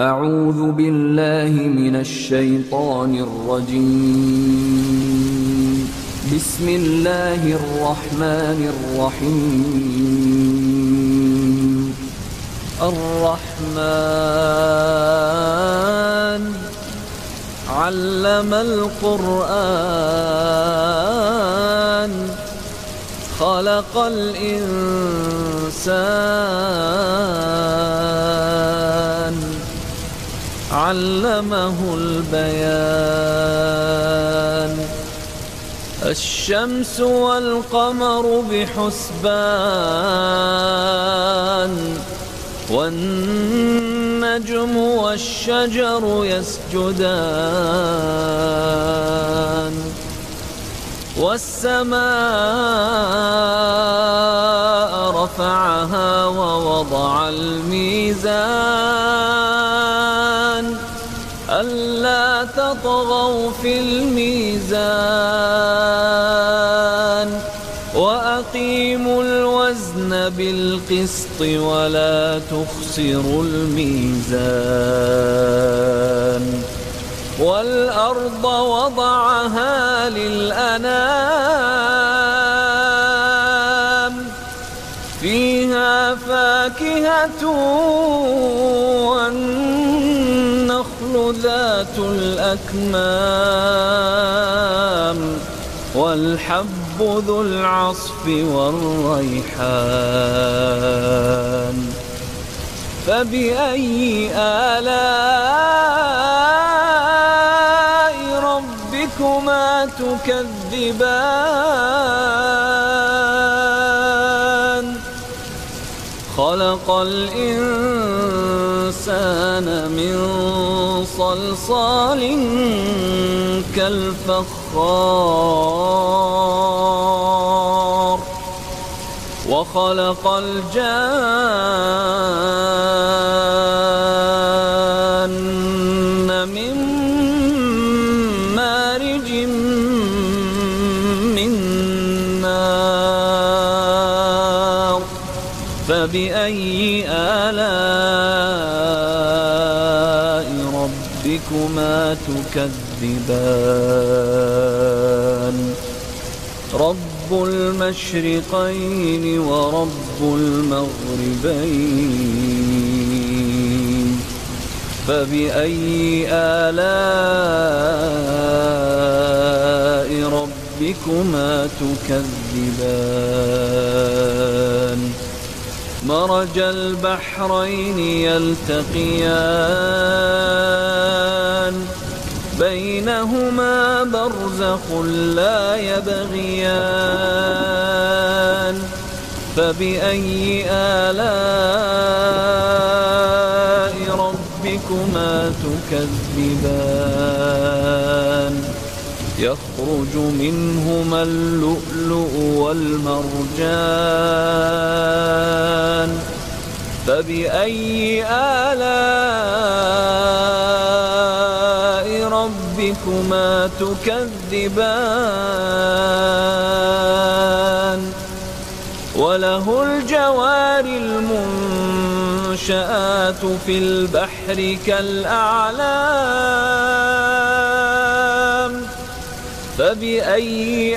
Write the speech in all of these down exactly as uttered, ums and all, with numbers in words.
أعوذ بالله من الشيطان الرجيم. بسم الله الرحمن الرحيم. الرحمن علم القرآن خلق الإنسان علمه البيان. الشمس والقمر بحسبان والنجم والشجر يسجدان والسماء رفعها ووضع الميزان ألا تطغوا في الميزان وأقيموا الوزن بالقسط ولا تخسروا الميزان. والأرض وضعها للأنام فيها فاكهة والنخل ذات الأكمام والحب ذو العصف والريحان. فبأي آلاء ربكما تكذبان؟ خلق الإنسان من صلصال كالفخار وخلق الجان من مارج من نار. فبأي آلاء ربكما تكذبان؟ رب المشرقين ورب المغربين. فبأي آلاء ربكما تكذبان؟ مرج البحرين يلتقيان بينهما برزخ لا يبغيان. فبأي آلاء ربكما تكذبان؟ يخرج منهما اللؤلؤ والمرجان. فبأي آلاء ربكما تكذبان؟ وله الجوار المنشآت في البحر كالأعلام. فبأي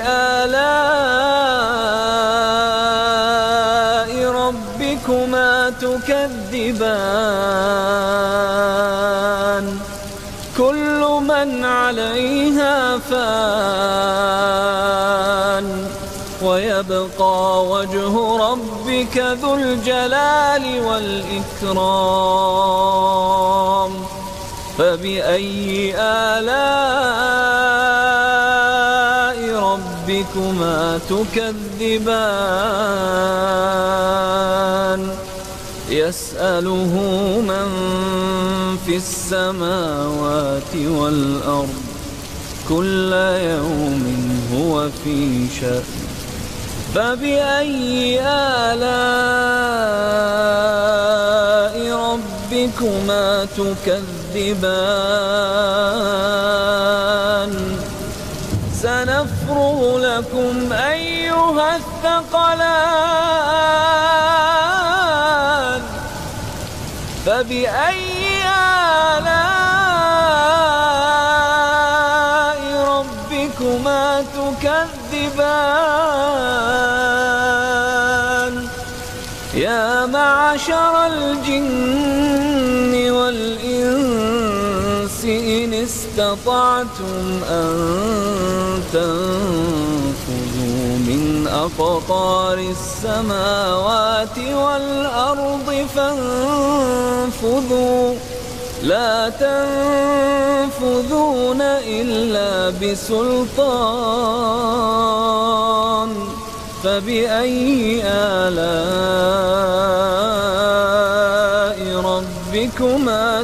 آلاء ربكما تكذبان؟ كل من عليها فان ويبقى وجه ربك ذو الجلال والإكرام. فبأي آلاء ربكما تكذبان؟ يسأله من في السماوات والأرض كل يوم هو في شأن. فبأي آلاء ربكما تكذبان؟ سنفرغ لكم أيها الثقلان. فبأي تكذبان يا معشر الجن والإنس إن استطعتم أن تنفذوا من أقطار السماوات والأرض فانفذوا لا تنفذون إلا بسلطان فبأي آلاء ربكما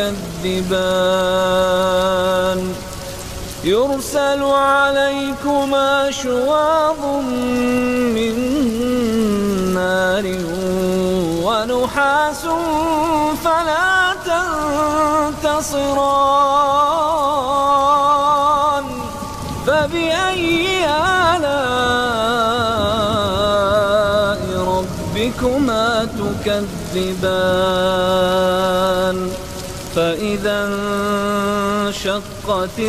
تكذبان يرسل عليكما شواظ من نار ونحاس فلا تنتصران فبأي آلاء ربكما تكذبان فإذا انشقت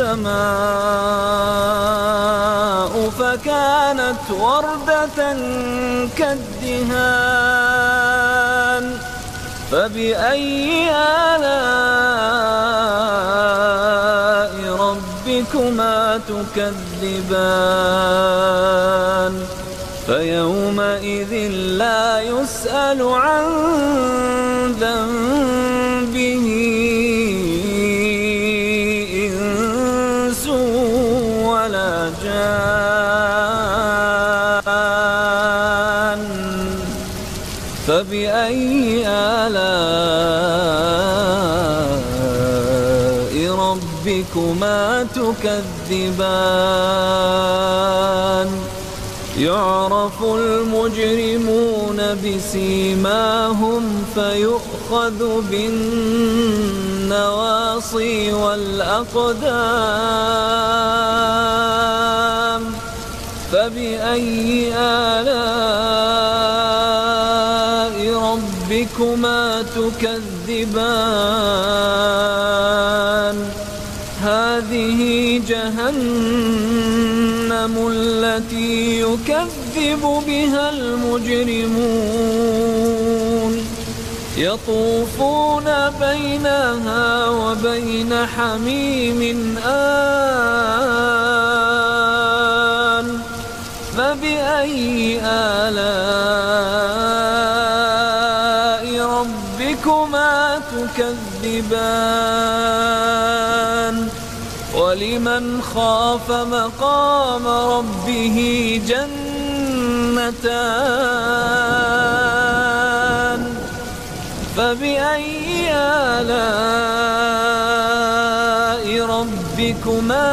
السماء فكانت وردة كالدهان فبأي آلاء ربكما تكذبان فيومئذ لا يسأل عن ذنبه إنس ولا جان فبأي آلاء ربكما تكذبان يعرف المجرمون بسيماهم فيؤخذ بالنواصي والأقدام فبأي آلاء ربكما تكذبان هذه جهنم التي يكذب بها المجرمون يطوفون بينها وبين حميم آن فبأي آلاء ربكما تكذبان ولمن خاف مقام ربه جنتان فبأي آلاء ربكما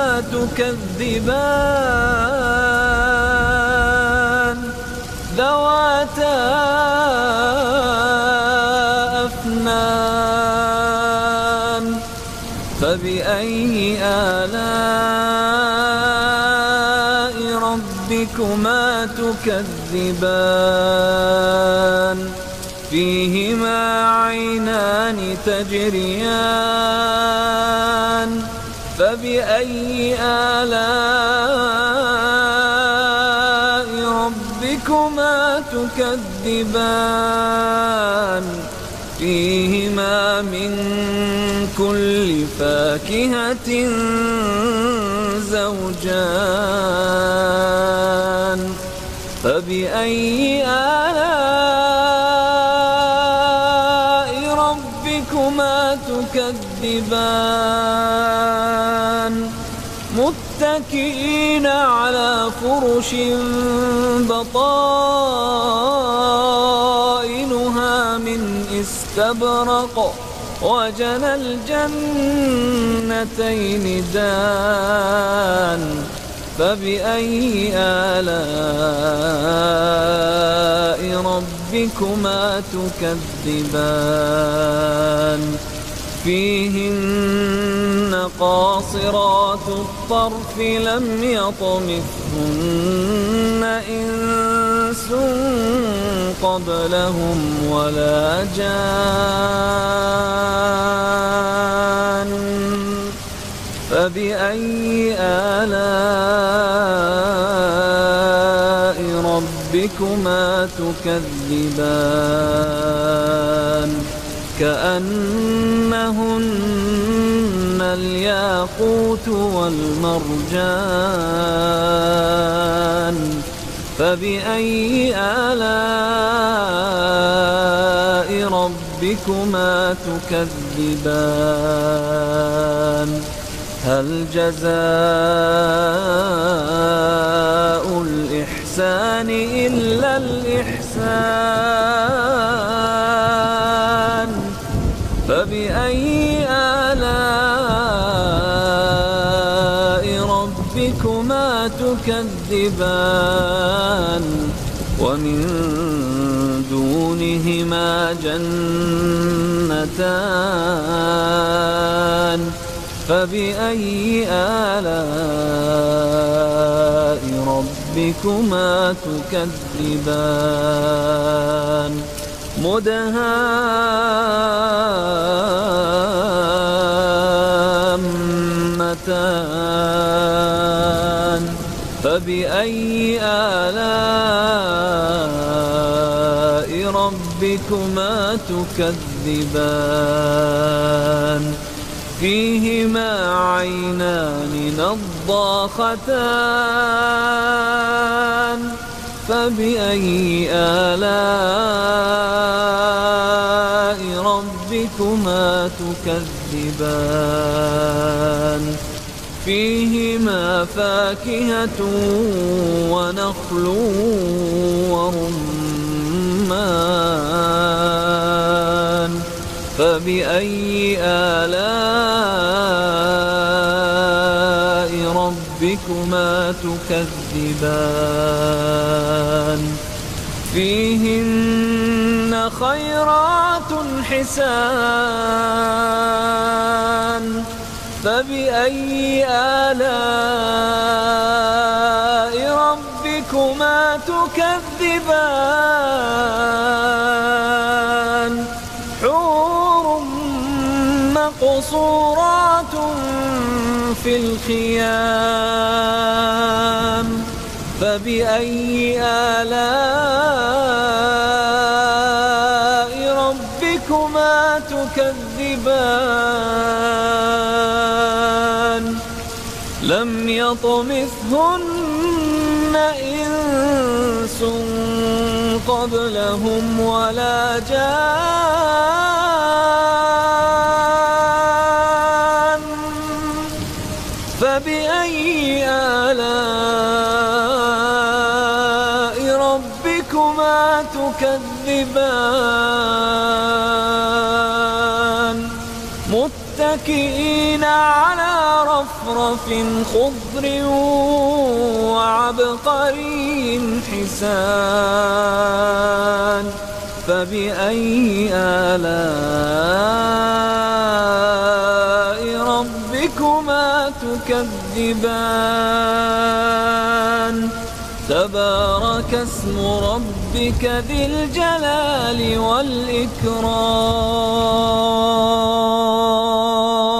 تكذبان ذواتا أفنان فبأي آلاء ربكما تكذبان فيهما عينان تجريان فبأي آلاء ربكما تكذبان فيهما من كل فاكهة زوجان فبأي آلاء ربكما تكذبان متكئين على فرش بطائنها من استبرق وجنى الجنتين دان فبأي آلاء ربكما تكذبان فيهن قاصرات الطرف لم يطمثهن إنس قبلهم ولا جان فبأي آلاء ربكما تكذبان كأنهن الياقوت والمرجان فبأي آلاء ربكما تكذبان هل جزاء الإحسان إلا الإحسان فبأي آلاء ربكما تكذبان ومن دونهما جنتان فبأي آلاء ربكما تكذبان مدهامتان فبأي آلاء ربكما تكذبان فيهما عينان نضاختان فبأي آلاء ربكما تكذبان فيهما فاكهة ونخل ورمان فبأي آلاء ربكما تكذبان فيهن خيرات حسان فبأي آلاء ربكما تكذبان حور مقصورات في الخيام فبأي آلاء ربكما تكذبان لم يطمثهن إنس قبلهم ولا جان فبأي آلاء ربكما تكذبان متكئين على رفرف خضر وعبقري حسان فبأي آلاء ربكما تكذبان تبارك اسم ربك ذي الجلال والإكرام.